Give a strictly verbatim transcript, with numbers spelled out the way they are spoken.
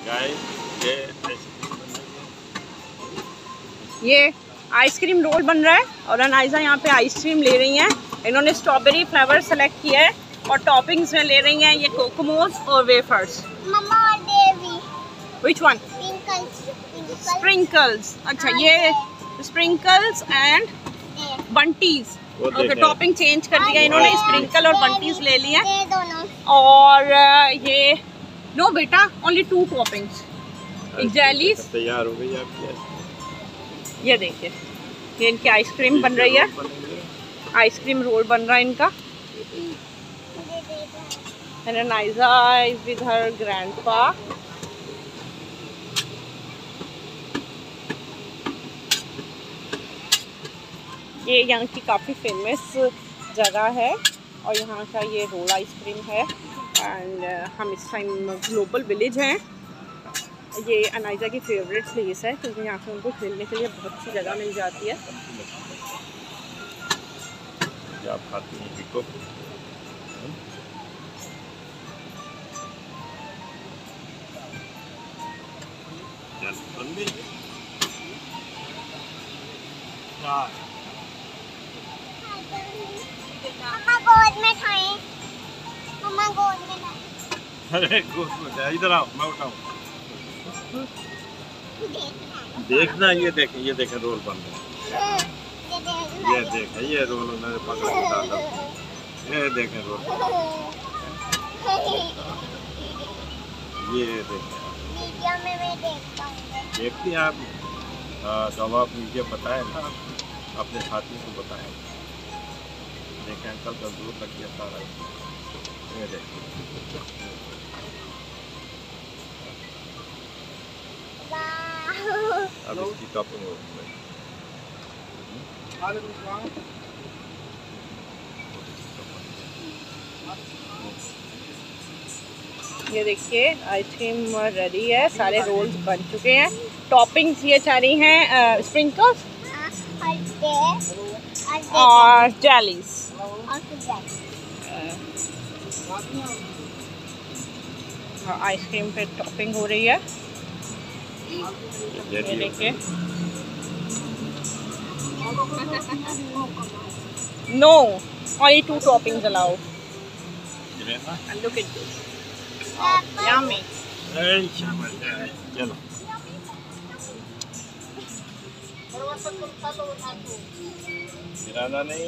ये ice cream role बन रहा है और अनाइजा यहाँ पे आइसक्रीम ले रही हैं। इन्होंने स्ट्रॉबेरी फ्लेवर सेलेक्ट किया है और टॉपिंग्स में ले रही हैं ये कोकोमोस और वेफर्स। मम्मा और देवी। Which one? Sprinkles. Sprinkles. अच्छा ये sprinkles and bunties. Okay topping change कर दिया इन्होंने, स्प्रिंकल और बंटीज ले लिए ये दोनों। और ये नो बेटा ओनली टू टॉपिंग्स। एक जेलीज तैयार हो गई आपकी। ये देखिए ये इनकी आइसक्रीम बन रही है, आइसक्रीम रोल बन रहा है इनका। And Anaiza is with her grandpa. ये यहाँ की काफ़ी फेमस जगह है और यहाँ का ये रोल आइसक्रीम है। एंड uh, हम इस टाइम ग्लोबल विलेज हैं। ये अनाइजा की फेवरेट प्लेस है क्योंकि यहाँ पे उनको खेलने के लिए बहुत सी जगह मिल जाती है। आप खाती हैं बिको? मम्मा गोद में खाएं। मम्मा गोद में खाएं। अरे गोद में जाए, इधर आओ मैं उठाऊं। देखना ये देखें, ये देखें रोल बन रहा है। ये देखें ये रोल उन्होंने पकड़ के डाला। ये देखें रोल, ये देखें। मीडिया में मैं देखता हूँ। देखती हैं आप? हाँ तो अब आप मुझे बताएं ना, अपने साथी को बताएं। देखें अंकल का दूर लग गया सारा। ये देखें अब इसकी टॉपिंग हो गई। ये देखिए आइसक्रीम रेडी है, सारे रोल्स बन चुके हैं। टॉपिंग्स ये सारी हैं स्प्रिंकल्स और जेलीज। आइसक्रीम पे टॉपिंग हो रही है। ये देखिए no only two toppings allowed. And look at this. Oh, yummy. चलो गिराना नहीं।